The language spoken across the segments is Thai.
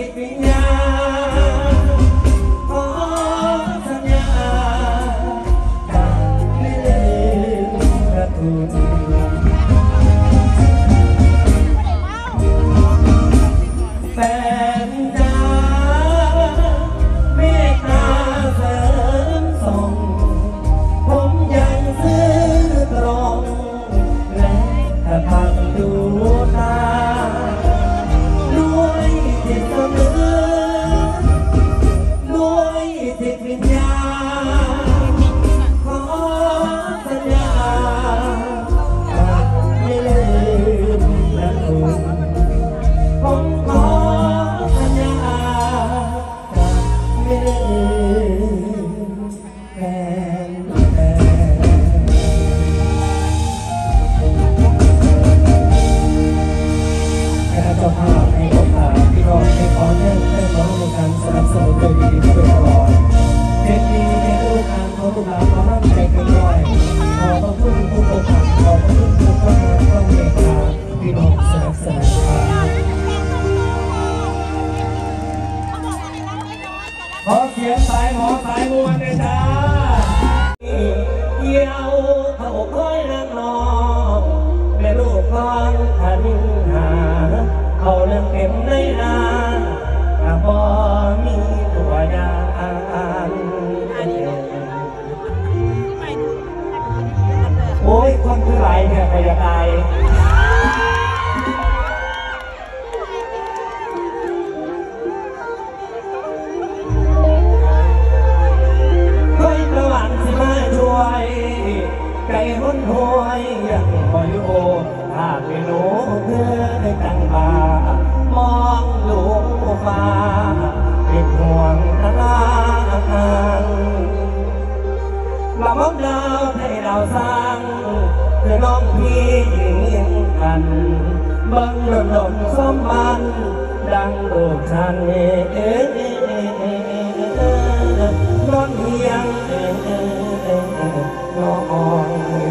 ตวิญญาณขอสัญญาจะไม่ลืมพระคุณแฟนจ้าเมตตาเสริมส่งผมยังซื้อตรงและถ้าพังดูตาด้วยจิตเสมอด้วยจิตวิญญาณขอสัญญาไม่ลืมพระคุณผมขอสัญญาจะไม่ลืมแฟนเจ้าภาพให้โอกาสพี่น้องให้ขอเชิญน้องในการสนับสนุนโดยดีๆด้วยก่อนเด็กดีในรูปการขอตุลาขอรับใจกันด้อยขอพระคุณผู้ปกครองขอพระคุณผู้คนงานต้องเมตตาพี่น้องสนับสนุนขอเสียงสายหมอสายมวลเลยจ้าเกี่ยวเขาคอยนางนองแม่ลูกคอนขันหาเขาเรื่องเก็บในนาบ่มีตัวยางโอ้ยคนคือไรเนี่ยใครจะตายเฮ้ยตะวันสิมาช่วยไก่หุ่นหวยยังคอยอยู่ถ้าไม่รู้เพื่อได้ตั้งบามองลูกฟ้าเป็นห่วงทางละมองดาวให้เราสร้างเพื่อน้องพี่ยืนกันเบิ่งหล่นสมบันดังลูกฉันนอนเพียงนอน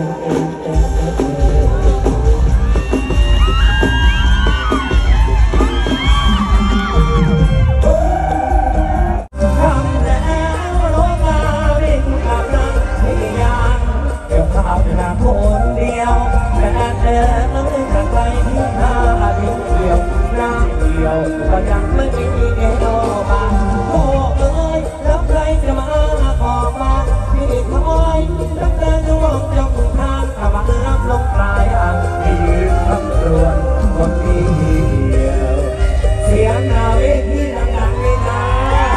คนเดียวแต่เดินแล้วไม่จากไปที่หน้าทิ้งเดียวหน้าเดียวก็ยังไม่มีเอโนบาโอ้เอ้ยแล้วใครจะมาบอกมาพี่คอยตั้งแต่จะมองจ้องทางถ้ามารับลงปลายอ่างให้ยืนคำรวนคนเดียวเสียงนาเวทีดังๆไม่ได้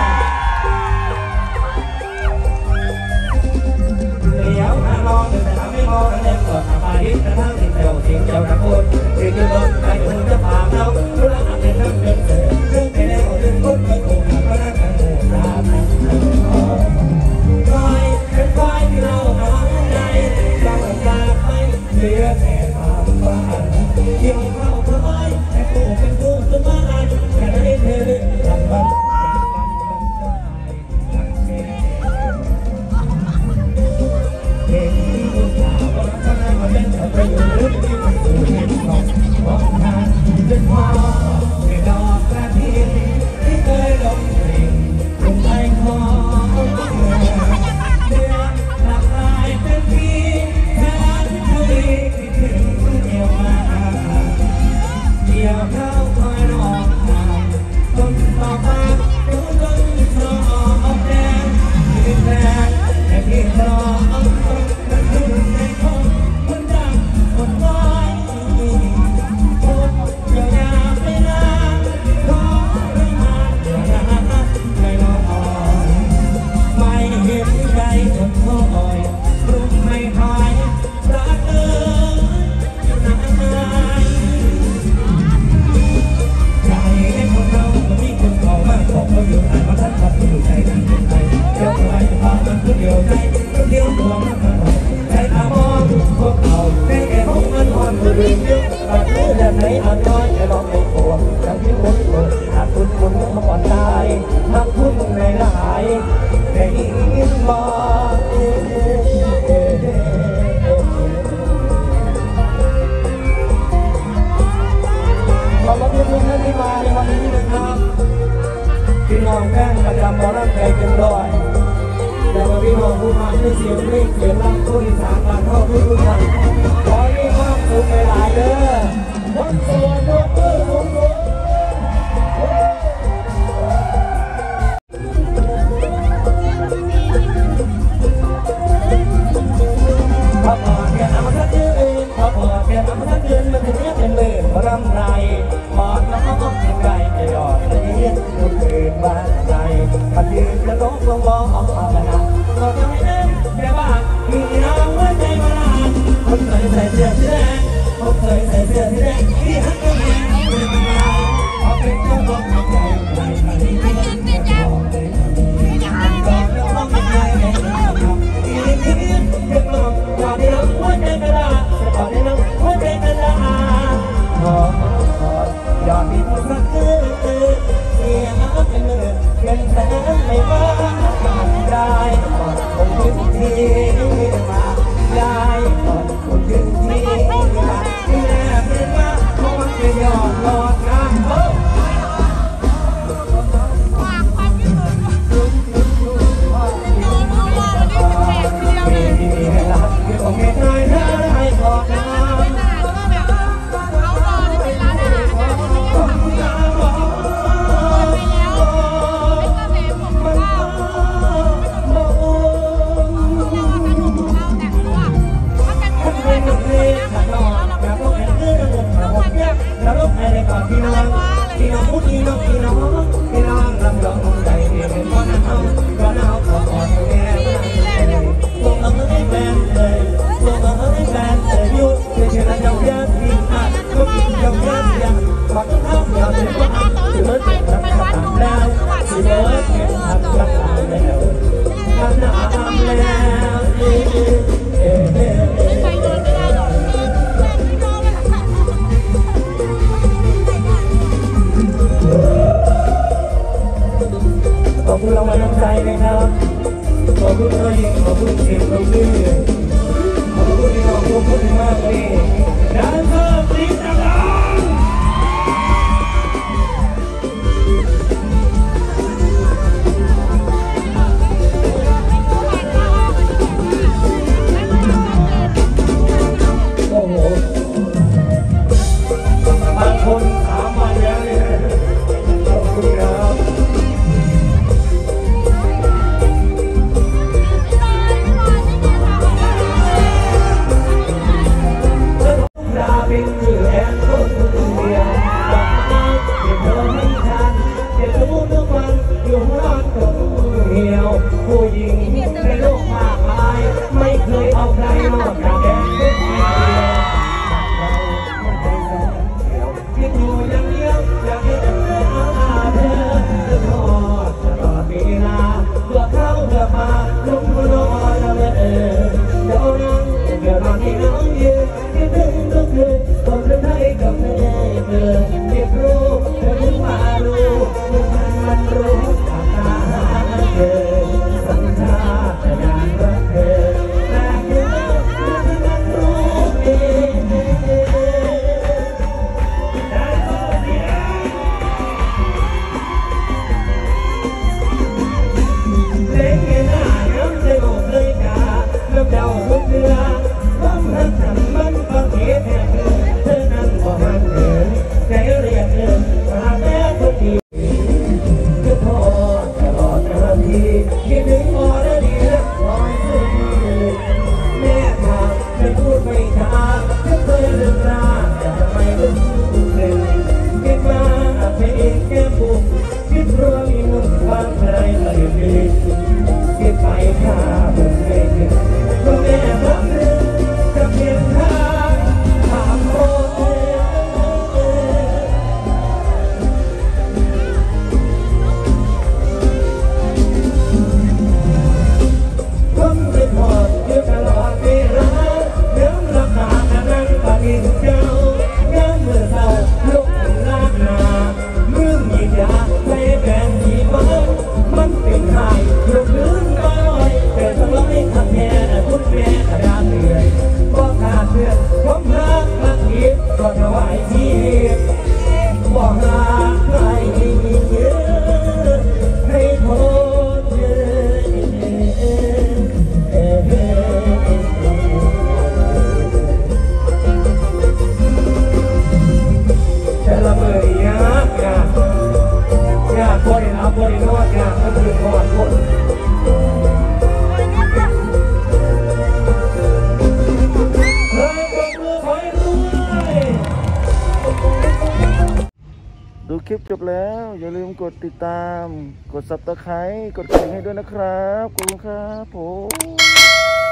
เลี้ยวทางนอนแต่ทำไม่มองเล่นก็ทำมาดิ้นแต่ทั้งสิ่งเดียวสิ่งเดียวนะคุณสิ่งเดียวใครคุณจะผ่านเรารู้แล้วเป็นเรื่องเดินเสือเรื่องไปแล้วเรื่องคนไม่คงก็นั่งกันโง่ตามคอยเป็นคอยที่เราหาใจเราอยากให้เหลือแต่ความฝันยิ่งเข้าคอยแต่กูเป็นกูสบายแค่ได้เธอทำมันไปอยู่ลึกที่มันสูงเห็นของของทางจนพอไม่ดอกกระถิ่นที่เคยลงกลิ่นลงไปคอเดือนหลับตายเป็นปีแทนทวีคิดถึงเดียวมาเกี่ยวเข้าคอยรอทางจนต่อไปจนจนรอออกแดงที่แดงแต่ที่รอมันขึ้นในท้องคนน้อยคนอย่าไปนะขอรักมาเดี๋ยวนะไม่รอไม่เห็นใจคนคอยรุ่มไม่ถอยรักอยู่นานใจคนเรามันมีคนเขามากของเขาอยู่อ่านมาทัดทัดอยู่ใจนั้นเป็นใจเดี๋ยวใครจะพามันคนเดียวใจเดียวตัวมันใจตามองพวกเขาได้แค่ห้องเงินคนผู้อื่นเยอะอาจรู้แบบไหนอาจน้อยจะลองเป็นตัวจำที่มุนตัวอาจคุณมุนเขาอ่อนตายทำคุณในหลายแต่ยิ่งบอกขอบคุณทุกท่านที่มาในวันนี้นะครับพี่น้องแฟนประจำบอลใจเกินร้อยแต่ว่าพี่น้องผู้มาด้วยเสียงเล่งเสียงรักผู้ที่สามการเข้าทุกท่านขอให้ความสุขไปหลายเด้อวันสวยยกมือสูงสุดพอพอเพียงน้ำมันทัดยืนพอพอเพียงน้ำมันทัดยืนมันถึงจะเป็นเลื่อนพรำไรหมอนน้องก็เป็นไก่จะหยอดจะยืนทุกคืนบ้านใจพัดยืนจะต้องลงบ่อออกมาขนาดเราจะไม่เล่นแค่บ้านมีน้ำหัวใจมาลาคนเคยใส่เสื้อสีแดงคนเคยใส่เสื้อสีแดงที่หักก็แย่เป็นมาลายพอเป็นเจ้าของใจใจใจที่ไม่ได้แค่ขอเลยก่อนเราต้องไม่ได้แค่ขอที่ที่ยังลงก่อนที่เราหัวใจกระดาษก่อนที่เราหัวใจกระดาษขอยอดมีผู้สักคืนเสียงเป็นมือเป็นแสงไม่ว่าได้ก่อนคงถึงที่มาได้ก่อนคงถึงที่มาที่แรกเรียนว่าคงจะยอดรอดน้ำโอ้มีให้รักที่ผมไม่ได้ได้ก่อนนะพี่น้องพี่น้องพูดพี่น้องพี่น้องพี่น้องรับรองใจเป็นคนนั้นเอาก็เอาขอขอตัวแม่ส่งเอาให้แฟนเลยส่งเอาให้แฟนเลยอยู่ในเชิงเจ้าเยอะที่อาจก็กินเจ้าเยอะอย่างขอต้องทำเราจะต้องทำสิเบิร์ดทำทำแล้วสิเบิร์ดเก็บทำแล้วทำแล้วขอบคุณรางวัลน้ำใจนะครับขอบคุณตัวเองขอบคุณเสียงตรงนี้ขอบคุณที่น้องขอบคุณมากเลยดันเซอร์สีจังหวะโอ้โหบางคนถามมาแล้วเนี่ยขอบคุณครับเป็นชื่อแอนคนเดียวบอกมาเก็บเธอให้ทันเก็บรู้ทุกวันอยู่ร้อนตกเหี่ยวผู้หญิงในโลกมากมายไม่เคยเอาใครนอกจากแอนคนเดียวเราไม่ใจสั่นเดียวคิดอยู่อย่างเดียวอยากให้เธอเอาเธอดูคลิปจบแล้วอย่าลืมกดติดตามกด Subscribe กดกระดิ่งให้ด้วยนะครับขอบคุณครับผม